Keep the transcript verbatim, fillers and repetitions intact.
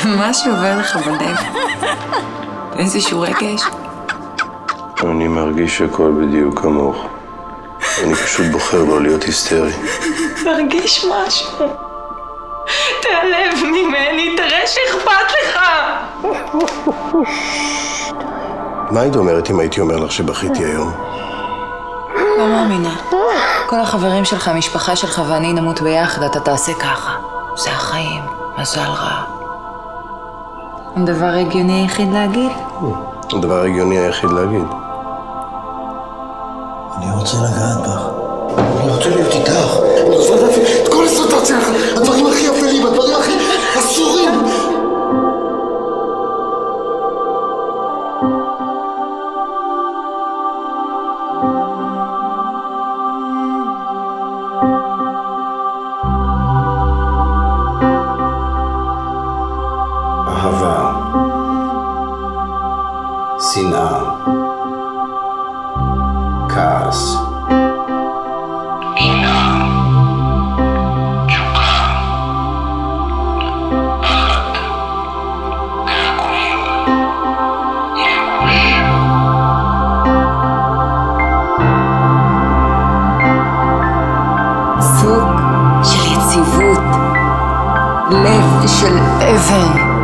מה שעובר לך בלב? איזשהו רגש? אני מרגיש הכל בדיוק כמוך. אני פשוט בוחר לא להיות היסטרי. מרגיש משהו. תעלב ממני, תראה שאכפת לך. מה היית אומרת אם הייתי אומר לך שבכיתי היום? לא מאמינה. כל החברים שלך, המשפחה שלך ואני נמות ביחד, אתה תעשה ככה. זה החיים, מזל רע. הדבר הגיוני היחיד להגיד? הדבר הגיוני היחיד להגיד. אני רוצה לגעת בך. אני רוצה להיות איתך. אני רוצה לדעת את כל הסיטואציה, הדברים הכי אפלים, הדברים הכי אסורים. אהבה, שנאה, כעס, קנאה, תשוקה, פחד, געגועים, ייאוש. סוג של יציבות, לב של אבן.